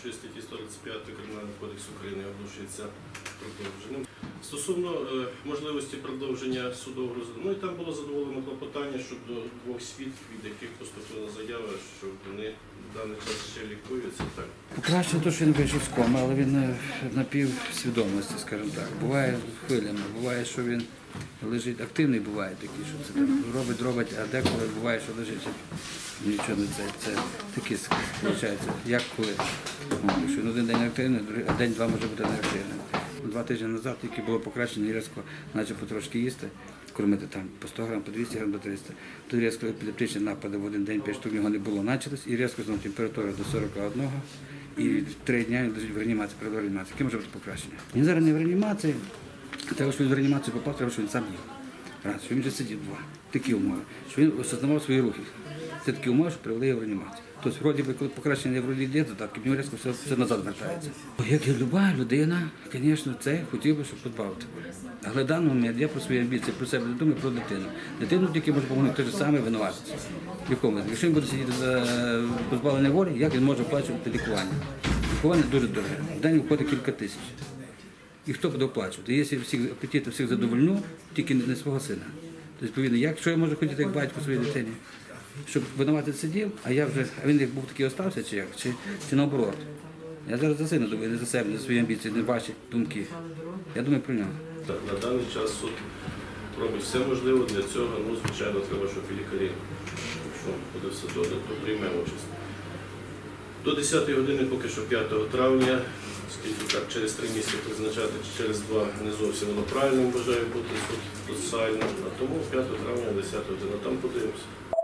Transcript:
нашої статті 135 Кримінального кодексу України оголошується продовженим. Стосовно можливості продовження судового розгляду, ну і там було задоволено клопотання щодо двох свідків, від яких поступила заява, що вони в даний час ще лікуються. Так. Покраще те, що він вийшов з коми, але він на півсвідомості, скажімо так. Буває хвилями, буває, що він лежить, активний буває такий, що це робить, а деколи буває, що лежить, нічого не це такі, виходить, як коли. Якщо він один день активний, а день-два може бути неактивним. 2 тижні назад тільки було покращення, і різко почав потрошки їсти, кормити там по 100 грам, по 200 грам, по 300. Тут різко епілептичні напади в один день, 5 штук, його не було, почалось, і різко знову температура до 41, і 3 дні він лежить в реанімації, перед реанімацією. Яке може бути покращення? Він зараз не в реанімації, треба, що він в реанімацію попав, треба, що він сам їв. Раз, що він вже сидів 2. Такі умови, що він осознавав свої рухи. Це такі умови, що привели його в реанімацію. Тобто, вроді би, коли покращення в роді йде, то так, в нього різко все назад вертається. Як і люба людина, звісно, це хотів би, щоб позбавити. Але в даний момент я про свої амбіції, про себе не думаю, про дитину. Дитину тільки може допомогти той же самий винуватець. Якщо він буде сидіти за позбавлення волі, як він може оплачувати лікування? Лікування дуже дороге. В день виходить кілька тисяч. І хто буде оплачувати? Якщо апетити всіх задовольню, тільки не свого сина. Тобто, відповідно, що я можу хотіти як батько своїй дитині? Щоб винуватець сидів, а він як був такий остався, чи наоборот. Я зараз за сина думаю, не за себе, не за свої амбіції, не ваші думки. Я думаю про нього. Так, на даний час суд робить все можливе для цього, звичайно, треба, щоб і лікарі, якщо буде все добре, то прийме участь. До 10 години, поки що 5 травня, оскільки так через 3 місяці призначати, чи через 2 не зовсім воно правильно, вважаю бути суд соціальним, а тому 5 травня, 10 година, там подивимося.